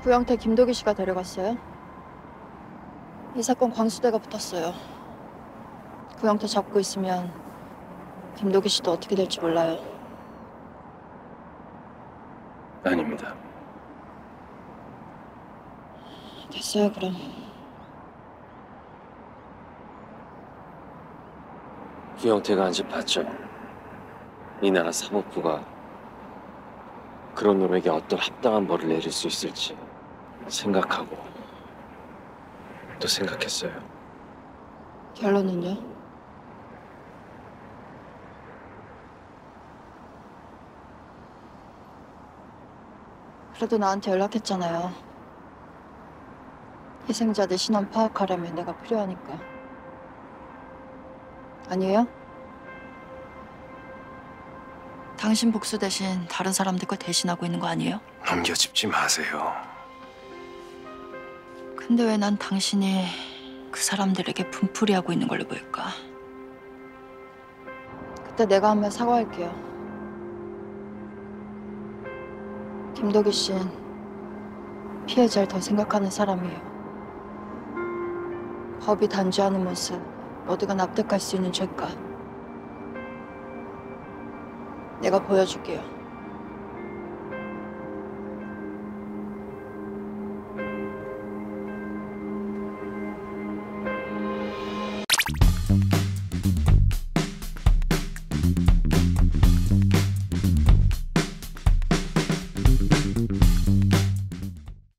구영태 김도기 씨가 데려갔어요. 이 사건 광수대가 붙었어요. 구영태 잡고 있으면 김도기 씨도 어떻게 될지 몰라요. 아닙니다. 됐어요, 그럼. 구영태가 한 집 봤죠? 이 나라 사법부가 그런 놈에게 어떤 합당한 벌을 내릴 수 있을지 생각하고 또 생각했어요. 결론은요? 그래도 나한테 연락했잖아요. 희생자들 신원 파악하려면 내가 필요하니까. 아니에요? 당신 복수 대신 다른 사람들 걸 대신하고 있는 거 아니에요? 넘겨짚지 마세요. 근데 왜 난 당신이 그 사람들에게 분풀이하고 있는 걸로 보일까? 그때 내가 하면 사과할게요. 김도기 씨는 피해자를 더 생각하는 사람이에요. 법이 단죄하는 모습 모두가 납득할 수 있는 죄가 내가 보여줄게요.